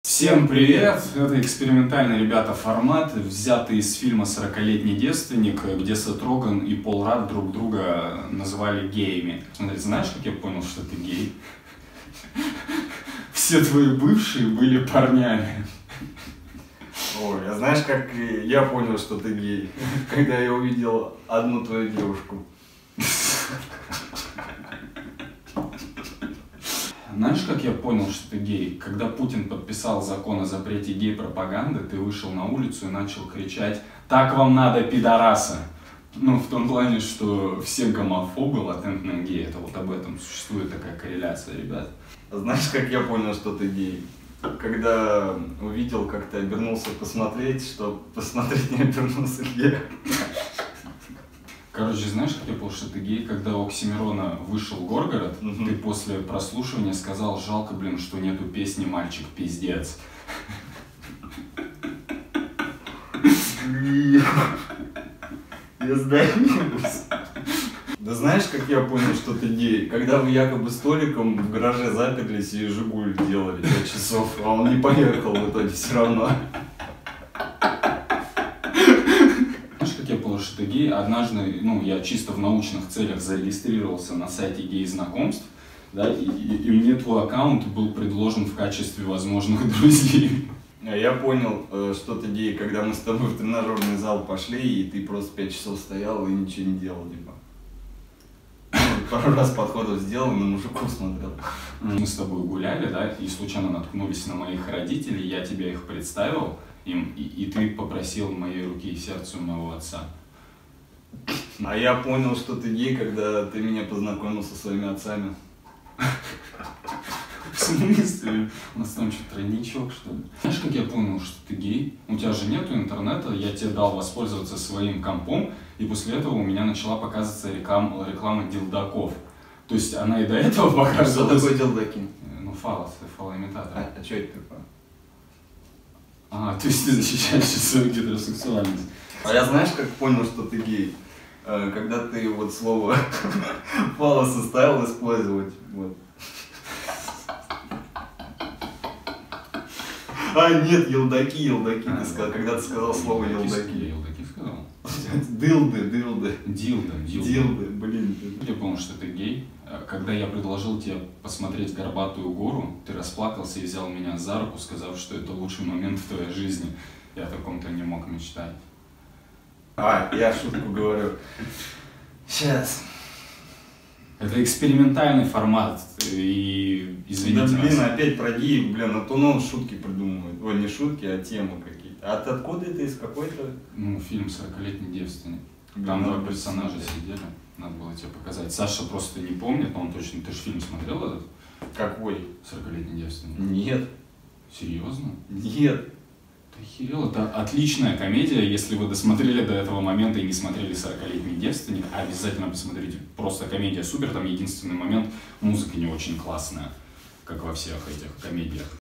Всем привет! Это экспериментальный, ребята, формат, взятый из фильма «40-летний девственник», где Сет Роган и Пол Радд друг друга называли геями. Смотри, знаешь, как я понял, что ты гей? Все твои бывшие были парнями. Ой, а знаешь, как я понял, что ты гей? Когда я увидел одну твою девушку. Знаешь, как я понял, что ты гей? Когда Путин подписал закон о запрете гей-пропаганды, ты вышел на улицу и начал кричать: «Так вам надо, пидорасы!» Ну, в том плане, что все гомофобы латентные геи. Это вот об этом существует такая корреляция, ребят. А знаешь, как я понял, что ты гей? Когда увидел, как ты обернулся посмотреть, что посмотреть не обернулся гей. Короче, знаешь, как я понял, что ты гей? Когда у Оксимирона вышел Горгород, ты после прослушивания сказал: «Жалко, блин, что нету песни «Мальчик пиздец». Я сдаюсь. Да знаешь, как я понял, что ты гей? Когда вы якобы столиком в гараже заперлись и «Жигуль» делали 5 часов, а он не поехал в итоге все равно. Что ты гей. Однажды, я чисто в научных целях зарегистрировался на сайте гей-знакомств, да, и мне твой аккаунт был предложен в качестве возможных друзей. А я понял, что ты гей, когда мы с тобой в тренажерный зал пошли, и ты просто 5 часов стоял и ничего не делал, типа. Пару раз подходов сделал, на мужиков смотрел. Мы с тобой гуляли, да, и случайно наткнулись на моих родителей, я тебе их представил им, и ты попросил моей руки и сердца у моего отца. А я понял, что ты гей, когда ты меня познакомил со своими отцами. В смысле? У нас там что, тройничок, что ли? Знаешь, как я понял, что ты гей? У тебя же нету интернета, я тебе дал воспользоваться своим компом, и после этого у меня начала показываться реклама дилдаков. То есть она и до этого показывалась. Что такое дилдаки? Ну, фалос, фалоимитатор. А что это такое? То есть ты защищаешь свою гетеросексуальность. А я знаешь, как понял, что ты гей? Когда ты вот слово фалос стал использовать. Вот. Нет, елдаки, ты сказал, когда ты сказал слово елдаки. Елдаки сказал? Дилды. Дилды, блин. Я понял, что ты гей. Когда я предложил тебе посмотреть «Горбатую гору», ты расплакался и взял меня за руку, сказав, что это лучший момент в твоей жизни. Я о таком-то не мог мечтать. Я шутку говорю. Сейчас. Это экспериментальный формат, и извините. Да блин, опять про геев, блин, а то он шутки придумывает. Ой, не шутки, а темы какие-то. А откуда это, из какой-то? Фильм «40-летний девственник». Там два персонажа сидели, надо было тебе показать. Саша просто не помнит, но он точно... Ты же фильм смотрел этот? Какой? «40-летний девственник». Нет. Серьезно? Нет. Ты охерел, это отличная комедия. Если вы досмотрели до этого момента и не смотрели «40-летний девственник», обязательно посмотрите. Просто комедия супер, там единственный момент, музыка не очень классная, как во всех этих комедиях.